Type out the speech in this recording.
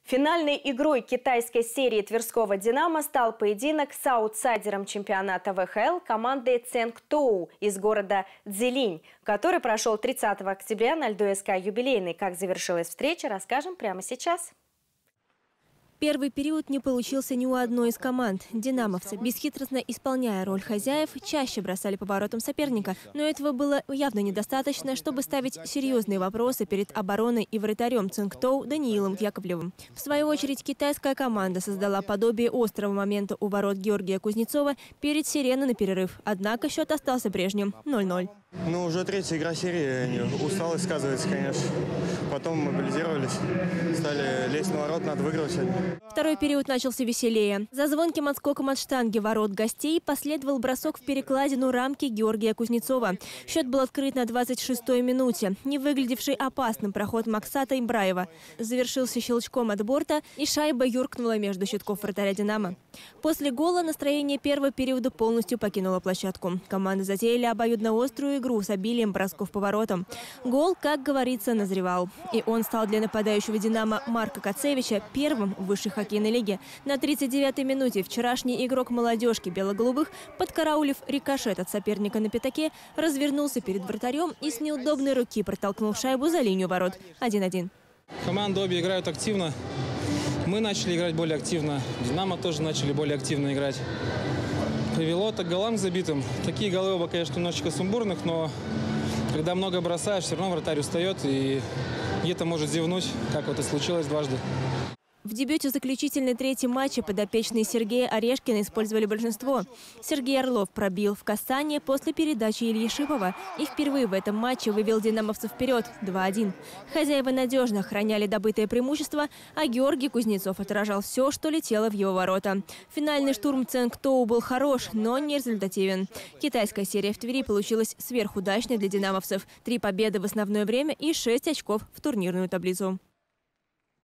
Финальной игрой китайской серии Тверского «Динамо» стал поединок с аутсайдером чемпионата ВХЛ командой Цзэнктоу из города Цзилинь, который прошел 30 октября на льду СК «Юбилейный». Как завершилась встреча, расскажем прямо сейчас. Первый период не получился ни у одной из команд. Динамовцы, бесхитростно исполняя роль хозяев, чаще бросали по воротам соперника. Но этого было явно недостаточно, чтобы ставить серьезные вопросы перед обороной и вратарем Цзэнктоу Даниилом Яковлевым. В свою очередь, китайская команда создала подобие острого момента у ворот Георгия Кузнецова перед сиреной на перерыв. Однако счет остался прежним – 0-0. Ну, уже третья игра серии, усталость сказывается, конечно. Потом мобилизировались, стали лезть на ворот, надо выигрывать сегодня. Второй период начался веселее. За звонким отскоком от штанги ворот гостей последовал бросок в перекладину рамки Георгия Кузнецова. Счет был открыт на 26-й минуте. Не выглядевший опасным проход Максата Имбраева завершился щелчком от борта, и шайба юркнула между щитков вратаря «Динамо». После гола настроение первого периода полностью покинуло площадку. Команды затеяли обоюдно-острую игру с обилием бросков по воротам. Гол, как говорится, назревал. И он стал для нападающего «Динамо» Марка Кацевича первым в высшей хоккейной лиге. На 39-й минуте вчерашний игрок молодежки бело-голубых, подкараулив рикошет от соперника на пятаке, развернулся перед вратарем и с неудобной руки протолкнул шайбу за линию ворот. 1-1. Команды обе играют активно. Мы начали играть более активно. «Динамо» тоже начали более активно играть. Привело к голам забитым. Такие голы оба, конечно, немножечко сумбурных, но когда много бросаешь, все равно вратарь устает и где-то может зевнуть, как вот и случилось дважды. В дебюте заключительной третьей матча подопечные Сергея Орешкина использовали большинство. Сергей Орлов пробил в касание после передачи Ильи Шипова и впервые в этом матче вывел динамовцев вперед 2-1. Хозяева надежно охраняли добытое преимущество, а Георгий Кузнецов отражал все, что летело в его ворота. Финальный штурм Цзэнктоу был хорош, но не результативен. Китайская серия в Твери получилась сверхудачной для динамовцев. 3 победы в основное время и 6 очков в турнирную таблицу.